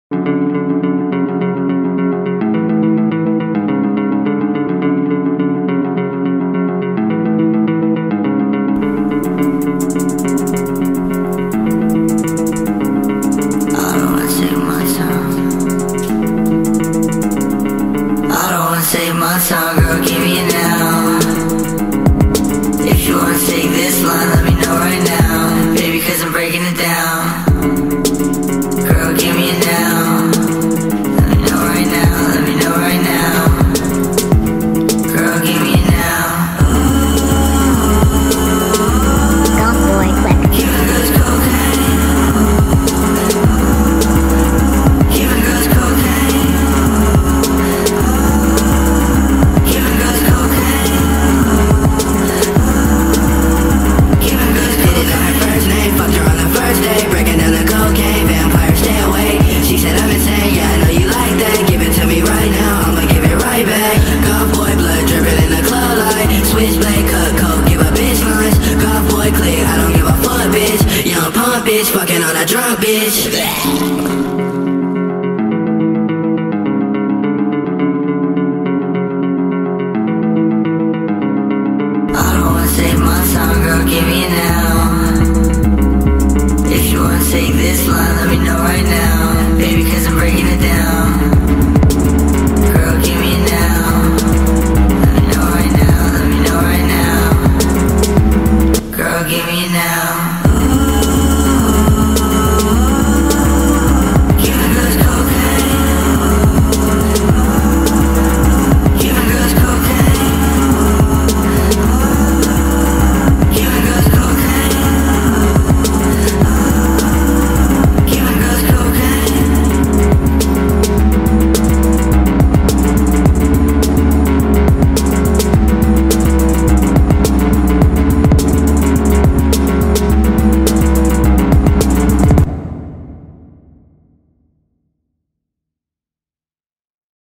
Save my song, girl, give me it now. If you wanna take this line, let me know right now, baby, cause I'm breaking it down. Girl, give me it now. Let me know right now, let me know right now. Girl, give me it now. Golf boy, click. Giving girls cocaine. Giving girls cocaine. Giving girls cocaine. Giving girls cocaine. Did it on her first name, fucked her on the first day, breaking down the cocaine, vampire stay away. She said I'm insane, yeah I know you like that. Give it to me right now, I'ma give it right back. Golf boy, blood dripping in the club light. Switchblade, cut coke, give a bitch lines. Golf boy, click, I don't give a fuck, bitch. Young pump bitch, fucking on a drunk bitch. I don't wanna save my song, girl, give me it now. If you wanna take this line, let me know right now, baby, cause I'm breaking it down.